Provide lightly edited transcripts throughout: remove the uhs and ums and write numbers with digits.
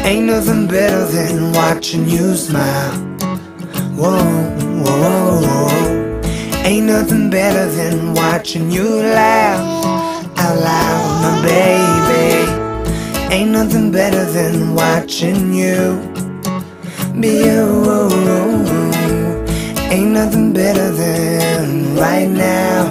Ain't nothing better than watching you smile. Whoa, whoa, whoa, whoa. Ain't nothing better than watching you laugh out loud, my baby. Ain't nothing better than watching you be you. Ain't nothing better than right now.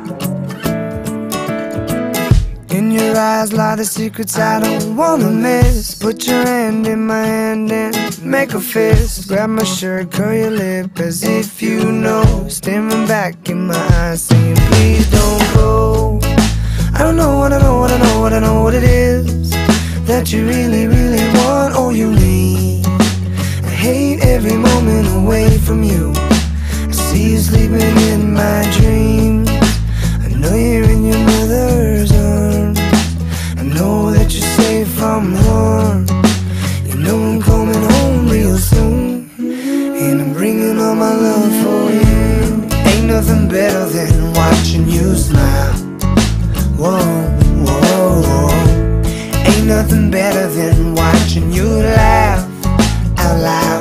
In your eyes lie the secrets I don't wanna miss. Put your hand in my hand and make a fist. Grab my shirt, curl your lip as if you know. Staring back in my eyes saying please don't go. I don't know what I know, what I know, what I know what it is that you really, really want or you need. I hate every moment away from you. I see you sleeping in my dreams. I know you're in your mother's arms. I know that you're safe from harm. You know I'm coming home real soon, and I'm bringing all my love for you. Ain't nothing better than watching you smile. Whoa, whoa, whoa. Ain't nothing better than watching you laugh out loud.